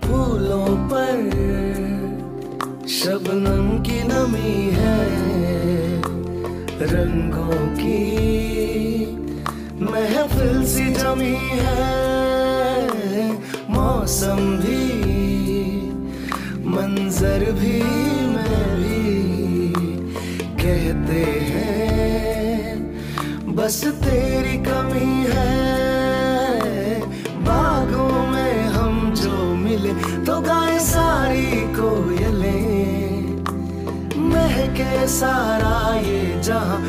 फूलों पर शबनम की नमी है, रंगों की महफिल सी जमी है। मौसम भी, मंजर भी, मैं भी कहते हैं बस तेरी कमी है। बागों में हम जो मिले तो गाए सारी कोयलें, महके सारा ये जहां।